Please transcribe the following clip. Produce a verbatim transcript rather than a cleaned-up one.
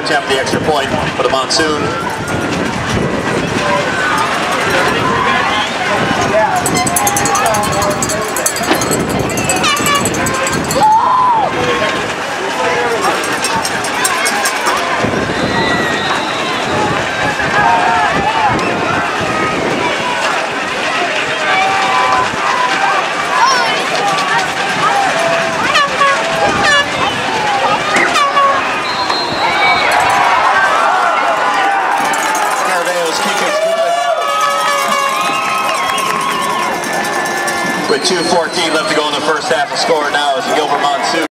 attempt the extra point for the Monsoon. With two fourteen left to go in the first half, the score now is Gilbert Monsoon.